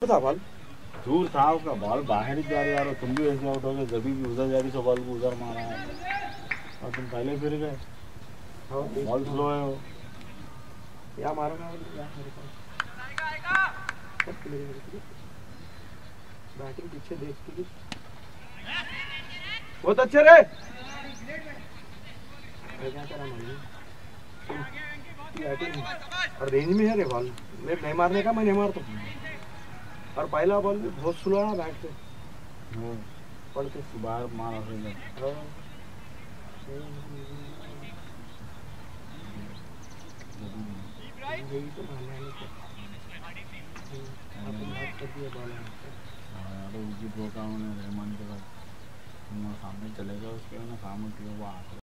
था बॉल, दूर था उसका बॉल, बाहर ही जा रहा है। तुम भी ऐसे आउट हो गए, जब भी उधर जा रही तो बॉल को उधर मारा है और तुम पहले फिर गए। बॉल स्लो है वो। या मारो ना या मेरे पास बैटिंग पीछे देख के बहुत अच्छे रे। क्या करा मालूम बैटिंग और रेंज में है रे बॉल, मेरे नहीं मारने का, मैं नहीं मारता। और पहला बॉल भी बहुत स्लो है बैट से पड़ के बाहर मारा फिर। यही तो मानना है आपने बात कर दिया बॉल रहमान के बाद सामने चले गए, उसके ना काम किया वो